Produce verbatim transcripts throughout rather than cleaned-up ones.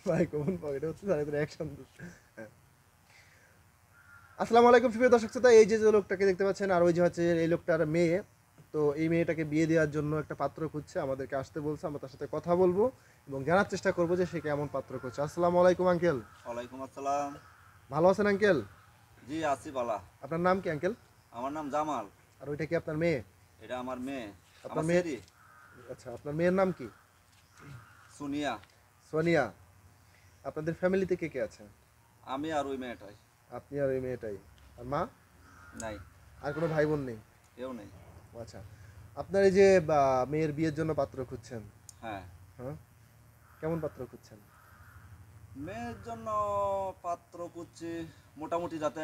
ভাই কোন পকেটে হচ্ছে তার ভিতরে অ্যাকশন। হ্যাঁ। আসসালামু আলাইকুম সুপ্রিয় দর্শক শ্রোতা, এই যে যে লোকটাকে দেখতে পাচ্ছেন আর ওই যে হচ্ছে এই লোকটার মেয়ে। তো এই মেয়েটাকে বিয়ে দেওয়ার জন্য একটা পাত্র খুঁজছে, আমাদেরকে আসতে বলছে, আমরা তার সাথে কথা বলবো এবং জানার চেষ্টা করবো যে সে কেমন পাত্র খুঁজছে। আসসালামু আলাইকুম আঙ্কেল। ওয়ালাইকুম আসসালাম। ভালো আছেন আঙ্কেল? জি আছি বালা। আপনার নাম কি আঙ্কেল? আমার নাম জামাল। আর ওইটা কি আপনার মেয়ে? এটা আমার মেয়ে, আপনার আমার মেয়ে? সেরি আচ্ছা, আপনার মেয়ের নাম কি? সুনিয়া। সোনিয়া। আপনাদের ফ্যামিলিতে কে কে আছে? আমি আর ওই মেয়েটাই। আপনি আর ওই মেয়েটাই? আর মা? নাই, আর কোনো ভাই বোন নেই? কেউ নেই। ও আচ্ছা। আপনার এই যে বা, মেয়ের বিয়ের জন্য পাত্র খুঁজছেন, হ্যাঁ, হ্যাঁ, কেমন পাত্র খুঁজছেন? মেয়ের জন্য পাত্র খুঁজছি মোটামুটি যাতে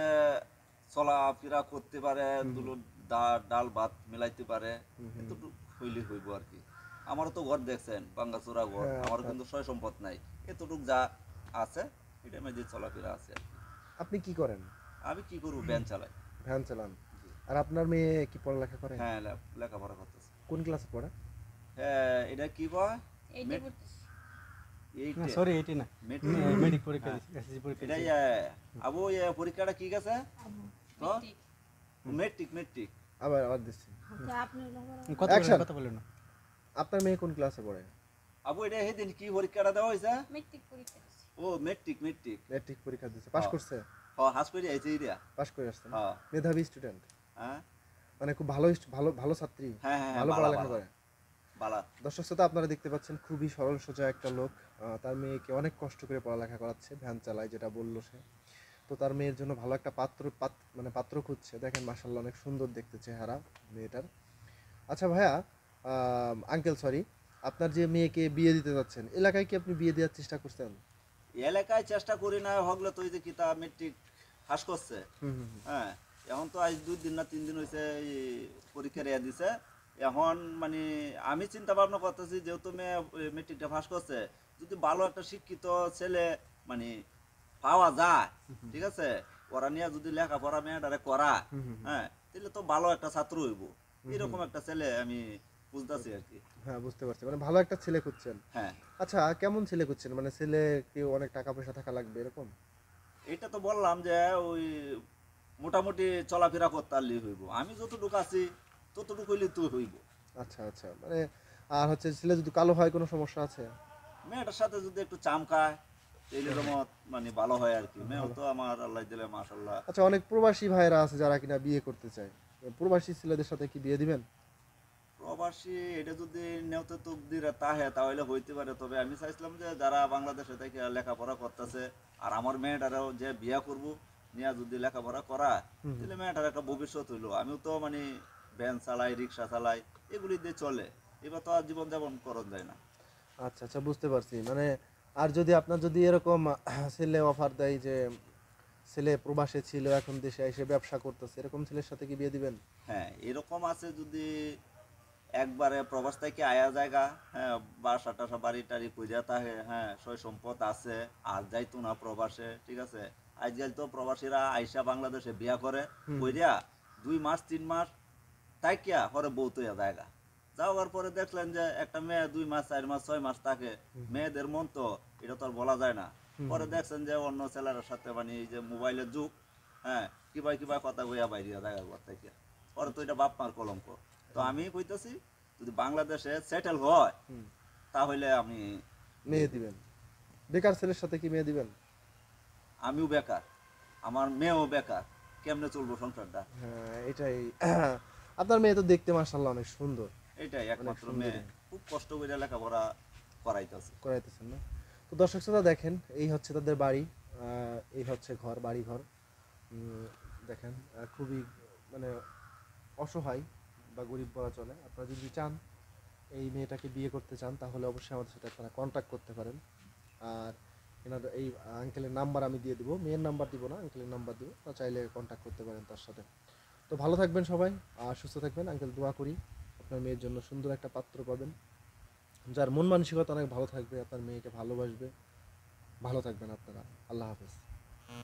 চলাফেরা করতে পারে, হুম দুলো দা- ডাল ভাত মিলাইতে পারে, হুম হুম হুম। এতটুকু হইলে হইব আর কি। আমারও তো ঘর দেখছেন, ভাঙ্গাচোরা ঘর, হ্যাঁ, আমারও আপনার কিন্তু সয় সম্পদ নাই। এতটুক যা আছে এটা মেয়েদের চলাফেরা আছে আর কি। আপনি কি করেন? আমি কি করবো, ভ্যান চালাই। ভ্যান চালান। জি। আর আপনার মেয়ে কি পড়ালেখা করে? হ্যাঁ, লে- লেখাপড়া করতেছে। কোন ক্লাসে পড়ে? হ্যাঁ, এটা কি কয়? এইটা মেট পড়তেছি। না এইটে সরি এটি না, মেট্রিক। মেডিক পরীক্ষা হ্যাঁ, দিয়েছি, এসএসসি পরীক্ষা এটাই দিয়েছি। আহ, আবু এ পরীক্ষাটা কি গেছে? তো মেট্রিক। Metric metric. আবার আবার দিচ্ছি। আচ্ছা, আপনার লেখাপড়া? কথা বলেন Action! কথা বলেন না। আপনার মেয়ে কোন ক্লাসে পড়ে? আবু এটা সেদিন কি পরীক্ষাটা দেওয়া হয়েছে? মেট্রিক পরীক্ষা দিছি। ও মেট্রিক মেট্রিক। ম্যাট্রিক পরীক্ষা দিচ্ছে, পাশ হ্যাঁ। করছে? হ, হাস করে আইছে এরিয়া। পাশ করে আসছেন? হ্যাঁ। মেধাবী স্টুডেন্ট? হ্যাঁ মানে খুব ভালো st- ভালো ভালো ছাত্রী? হ্যাঁ হ্যাঁ, ভালো বালা পড়ালেখা বালা করে? বালা। দর্শক শ্রোতা, আপনারা দেখতে পাচ্ছেন খুবই সরল সোজা একটা লোক। আহ, তার মেয়েকে অনেক কষ্ট করে পড়ালেখা করাচ্ছে, ভ্যান চালায় যেটা বললো সে। তো তার মেয়ের জন্য ভালো একটা পাত্র পাত- মানে পাত্র খুঁজছে। দেখেন মাশাল্লাহ অনেক সুন্দর দেখতে চেহারা মেয়েটার। আচ্ছা ভাইয়া, আঙ্কেল সরি, আপনার যে মেয়েকে বিয়ে দিতে যাচ্ছেন এলাকায় কি আপনি বিয়ে দেওয়ার চেষ্টা করছেন? এলাকায় চেষ্টা করি না হগলে তো, ওই যে কিতা মেট্রিক হাস করছে। হুম হুম হুম। হ্যাঁ, এখন তো আজ দুই দিন না তিন দিন হয়েছে পরীক্ষা রেয়া দিছে। এখন মানে আমি চিন্তা ভাবনা করতেছি, যেহেতু মেয়ে মেট্রিকটা পাস করছে, যদি ভালো একটা শিক্ষিত ছেলে মানে পাওয়া যায়, ঠিক আছে, ওরা নিয়ে যদি লেখাপড়া মেয়েটারে করা, হুম হুম হুম। হ্যাঁ, তাহলে তো ভালো একটা ছাত্র হইব। হুম এরকম হুম। একটা ছেলে আমি বুঝতেছি আর কি। হ্যাঁ, বুঝতে পারছি, মানে ভালো একটা ছেলে খুঁজছেন। হ্যাঁ, আচ্ছা, কেমন ছেলে খুঁজছেন? মানে ছেলে কি অনেক টাকা পয়সা থাকা লাগবে এরকম? এটা তো বললাম যে ওই মোটামুটি চলাফেরা করতে পারলেই হইব। আমি যতটুকু আছি ততটুকু হইলে তো হইব। আচ্ছা আচ্ছা, মানে আর হচ্ছে ছেলে যদি কালো হয় কোনো সমস্যা আছে? মেয়েটার সাথে যদি একটু চামকায় তাইলে জমত মানে ভালো হয় আর কি। মেয়েও ভালো। তো আমার আল্লাহ দিলে মাশাল্লাহ। আচ্ছা, অনেক প্রবাসী ভাইরা আছে যারা কিনা বিয়ে করতে চায়, প্রবাসী ছেলেদের সাথে কি বিয়ে দিবেন? প্রবাসী এটা যদি নেওতে তকদিরে তাহে তাহলে হইতে পারে, তবে আমি চাইছিলাম যে যারা বাংলাদেশে থেকে লেখাপড়া করতেছে আর আমার মেয়েটারও যে বিয়া করব নিয়ে যদি লেখাপড়া করা, হুম হুম। তাহলে মেয়েটার একটা ভবিষ্যৎ হইলো। আমিও তো মানে ভ্যান চালাই, রিক্সা চালাই, এগুলি দিয়ে চলে। এবার তো আর জীবন যাপন করন যায় না। আচ্ছা আচ্ছা, বুঝতে পারছি। মানে আর যদি আপনার যদি এরকম আহ, ছেলে অফার দেয় যে ছেলে প্রবাসে ছিল এখন দেশে এসে ব্যবসা করতেছে, এরকম ছেলের সাথে কি বিয়ে দিবেন? হ্যাঁ, এরকম আছে যদি একবারে প্রবাস থেকে আয়া জায়গা, হ্যাঁ, বাসা টাসা বাড়ি টাড়ি কইরা তাহে, হ্যাঁ, সয় সম্পদ আছে, আর যাইতো না প্রবাসে, ঠিক আছে। আজকাল তো প্রবাসীরা আইসা বাংলাদেশে বিয়া করে, হুম কইরা দুই মাস তিন মাস তাইকিয়া পরে বউ তৈয়া জায়গা। যাওয়ার পরে দেখলেন যে একটা মেয়ে দুই মাস চার মাস ছয় মাস থাকে, হুম মেয়েদের মন তো এটা তো আর বলা যায় না। হুম পরে হুম। দেখছেন যে অন্য ছেলের সাথে মানে এই যে মোবাইলের যুগ, হ্যাঁ, কিবা কিবা কথা কইয়া বাইরিয়া জায়গা ঘর থেকে, পরে তো এটা বাপ মার কলঙ্ক। তো আমি কইতাছি যদি বাংলাদেশে সেটেল হয় হুম। তাহলে আমি মেয়ে দিবেন? বেকার ছেলের সাথে কি মেয়ে দিবেন? আমিও বেকার, আমার মেয়েও বেকার, কেমনে চলবো সংসারটা? হ্যাঁ, এটাই। আপনার মেয়ে তো দেখতে মাশাআল্লাহ অনেক সুন্দর। এটাই অনেক একমাত্র মেয়ে, সুন্দরী। খুব কষ্ট করে লেখাপড়া করাইতেছে। করাইতেছেন না? তো দর্শক শ্রোতা দেখেন, এই হচ্ছে তাদের বাড়ি, আহ, এই হচ্ছে ঘর, বাড়ি ঘর। উম, দেখেন আহ, খুবই মানে অসহায় বা গরিব বলা চলে। আপনারা যদি চান এই মেয়েটাকে বিয়ে করতে চান তাহলে অবশ্যই আমাদের সাথে আপনারা কন্ট্যাক্ট করতে পারেন। আর এনাদের এই আঙ্কেলের নাম্বার আমি দিয়ে দিব, মেয়ের নাম্বার দিব না, আঙ্কেলের নাম্বার দিব, তা চাইলে কন্ট্যাক্ট করতে পারেন তার সাথে। তো ভালো থাকবেন সবাই আর সুস্থ থাকবেন। আঙ্কেল দোয়া করি আপনার মেয়ের জন্য সুন্দর একটা পাত্র পাবেন, যার মন মানসিকতা অনেক ভালো থাকবে, আপনার মেয়েকে ভালোবাসবে। ভালো থাকবেন আপনারা। আল্লাহ হাফেজ।